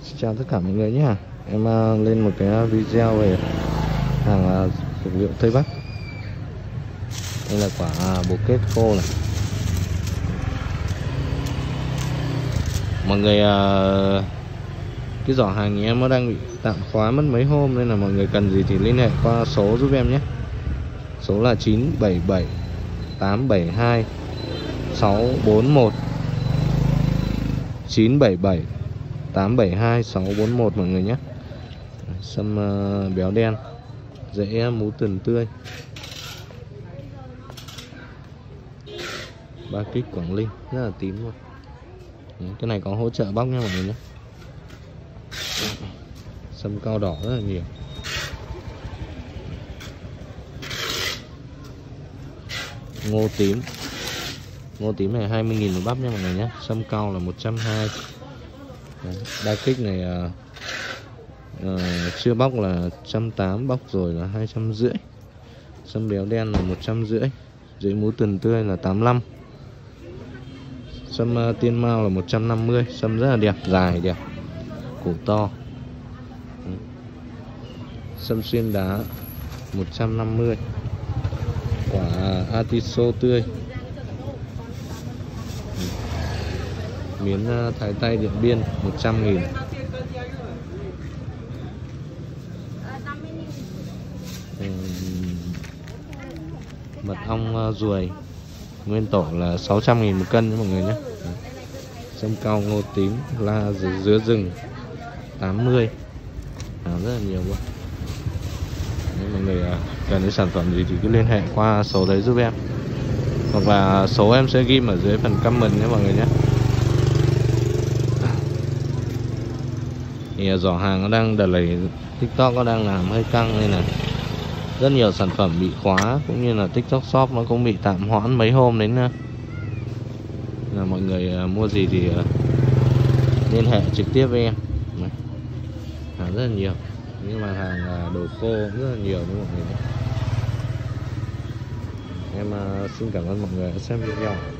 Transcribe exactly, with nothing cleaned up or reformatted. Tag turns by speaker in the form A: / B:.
A: Xin chào tất cả mọi người nhé. Em uh, lên một cái video về hàng uh, dược liệu Tây Bắc. Đây là quả uh, bồ kết khô này. Mọi người uh, cái giỏ hàng nhà em nó đang bị tạm khóa mất mấy hôm, nên là mọi người cần gì thì liên hệ qua số giúp em nhé. Số là chín bảy bảy tám bảy hai sáu bốn một, chín bảy bảy tám bảy hai sáu bốn một mọi người nhé. Sâm uh, béo đen, rễ mú tần tươi, ba kích Quảng Linh, rất là tím luôn. Cái này có hỗ trợ bóc nha mọi người nhé. Sâm cao đỏ rất là nhiều. Ngô tím, ngô tím này hai mươi nghìn một bắp nha mọi người nhé. Sâm cao là một trăm hai mươi. Đa kích này à, à, chưa bóc là một trăm tám mươi, bóc rồi là hai trăm rưỡi. Sâm béo đen là một trăm rưỡi. Rễ mú tần tươi là tám mươi lăm. Sâm uh, tiên mao là một trăm năm mươi. Sâm rất là đẹp, dài đẹp, cổ to. Sâm xuyên đá một trăm năm mươi. Quả atiso tươi. Miến uh, thái tay Điện Biên một trăm nghìn. Mật ong uh, ruồi nguyên tổ là sáu trăm nghìn một cân nha mọi người nhé. Sâm cao ngô tím, la dứa rừng tám mươi. À, rất là nhiều luôn. Nếu mọi người uh, cần cái sản phẩm gì thì cứ liên hệ qua số đấy giúp em, hoặc là số em sẽ ghi ở dưới phần comment nhé mọi người nhé. Thì giỏ hàng nó đang đợt này TikTok nó đang làm hơi căng, nên là rất nhiều sản phẩm bị khóa, cũng như là TikTok Shop nó cũng bị tạm hoãn mấy hôm đến. Là mọi người uh, mua gì thì uh, liên hệ trực tiếp với em. Này, hàng rất là nhiều, nhưng mà hàng uh, đồ khô rất là nhiều đúng mọi người. Em uh, xin cảm ơn mọi người đã xem video.